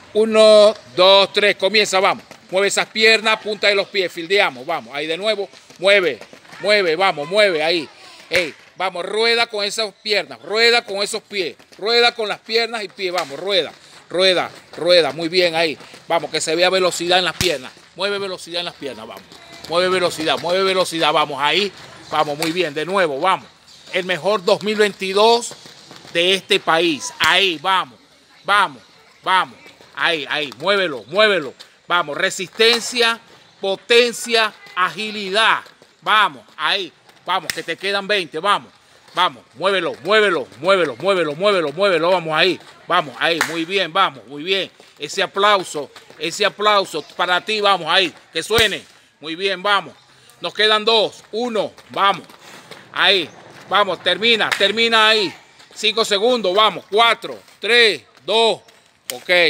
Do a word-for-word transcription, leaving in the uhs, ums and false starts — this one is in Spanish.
Uno, dos, tres, comienza, vamos. Mueve esas piernas, punta de los pies, fildeamos, vamos. Ahí de nuevo, mueve, mueve, vamos, mueve, ahí. Ey, vamos, rueda con esas piernas, rueda con esos pies, rueda con las piernas y pies, vamos, rueda, rueda, rueda, muy bien ahí. Vamos, que se vea velocidad en las piernas. Mueve velocidad en las piernas, vamos. Mueve velocidad, mueve velocidad, vamos, ahí. Vamos, muy bien, de nuevo, vamos. El mejor dos mil veintidós de este país. Ahí, vamos, vamos, vamos. Ahí, ahí, muévelo, muévelo. Vamos, resistencia, potencia, agilidad. Vamos, ahí, vamos, que te quedan veinte, vamos. Vamos, muévelo, muévelo, muévelo, muévelo, muévelo, muévelo, vamos ahí. Vamos, ahí, muy bien, vamos, muy bien. Ese aplauso, ese aplauso para ti, vamos ahí, que suene. Muy bien, vamos. Nos quedan dos, uno, vamos. Ahí, vamos, termina, termina ahí. Cinco segundos, vamos, cuatro, tres, dos, ok.